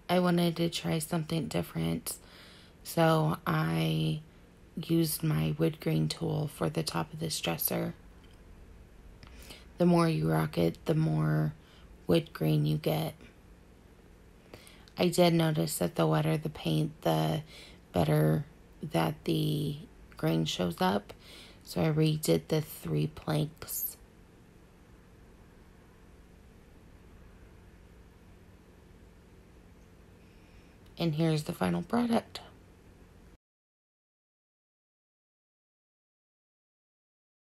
I wanted to try something different. So I used my wood grain tool for the top of this dresser. The more you rock it, the more wood grain you get. I did notice that the wetter the paint, the better that the grain shows up. So I redid the 3 planks. And here's the final product.